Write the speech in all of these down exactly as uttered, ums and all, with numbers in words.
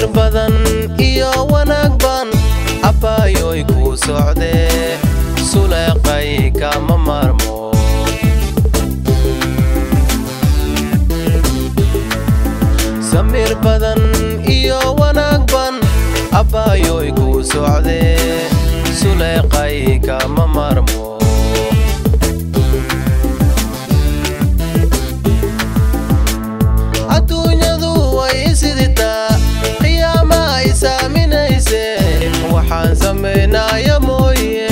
samir badan iyo wanaag baan abaayoy ku socdee suleeqay kama marmo samir badan iyo wanaag baan abaayoy ku socdee suleeqay kama marmo waxaan sameynaya mooye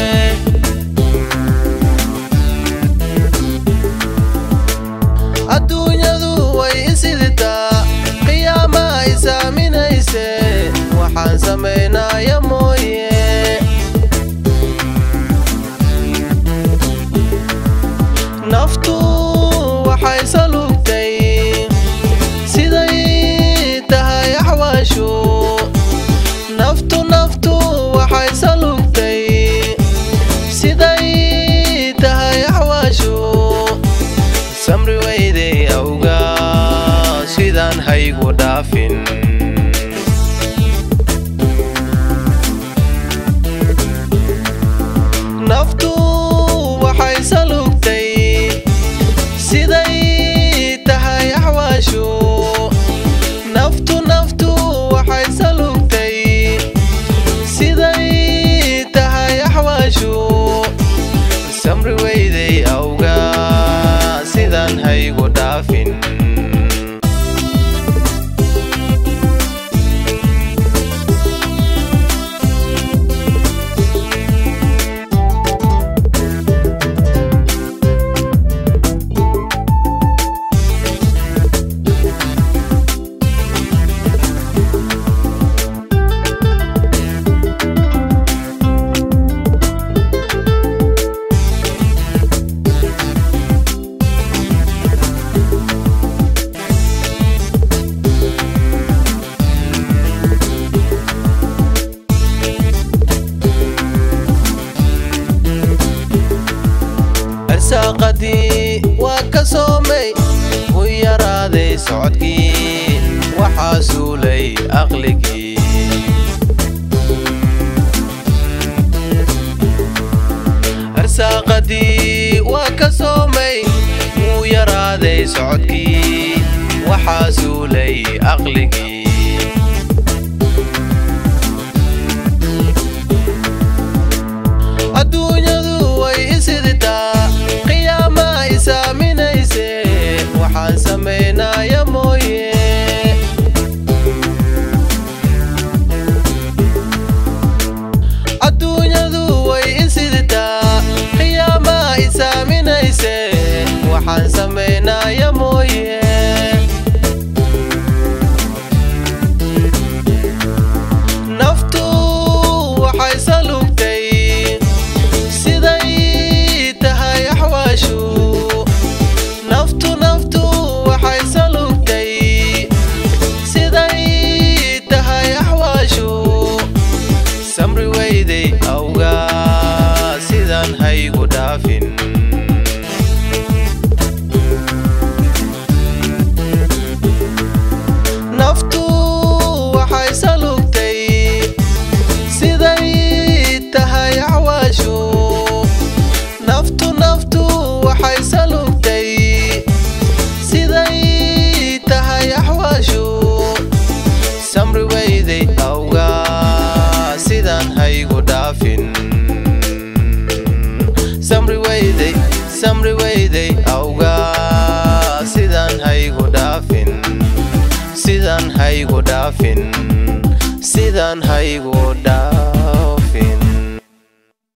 adduunyadu way isiditaa qiyaama ay saaminayse waxaan sameynaya mooye naftu waxay salugtay siday tahay axwaashu naftu naftu waxay salugtay siday tahay axwaashu samri weyday awga sidaan haygu dhaafin naftu waxay salugtay siday tahay axwaashu naftu naftu waxay salugtay samri weyday awga sidaan haygu dhaafin saaqadii waa ka soomay u yaraaday socodkii waxaa suulay aqligii arsaaqadii waa ka soomay u yaraaday socodkii waxaa suulay aqligii adduunyadu way isiditaa waxaan sameynaya mooye adduunyadu way isiditaa qiyaama ay saaminayse waxaan sameynaya mooye naftu waxay salugtay siday tahay axwaashu naftu naftu waxay salugtay siday tahay axwaashu samri weyday awga sidaan haygu dhaafin naftu waxay salugtay siday tahay axwaashu naftu naftu waxay salugtay siday tahay axwaashu samri weyday awga sidaan haygu dhaafin samri weyday samri weyday awga sidaan haygu dhaafin sidaan haygu dhaafin sidaan haygu dhaafin